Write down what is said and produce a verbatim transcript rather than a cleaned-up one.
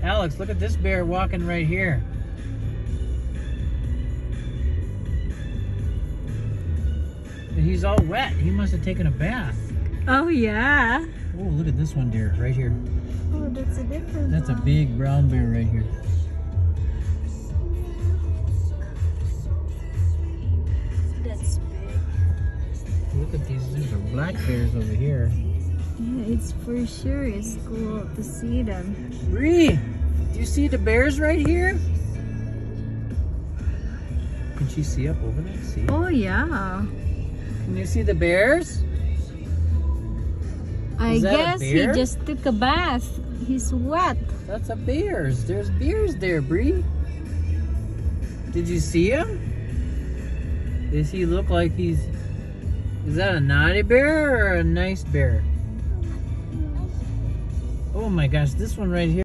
Alex, look at this bear walking right here. And he's all wet. He must have taken a bath. Oh, yeah. Oh, look at this one deer right here. Oh, that's a different That's one. a big brown bear right here. That's big. Look at these. These are black bears over here. Yeah, it's for sure it's cool to see them. Bree, do you see the bears right here? Can she see up over there? See? Oh, yeah. Can you see the bears? I Is that a guess he bear? just took a bath. He's wet. That's a bears. There's bears there, Bree. Did you see him? Does he look like he's... Is that a naughty bear or a nice bear? Oh my gosh, this one right here.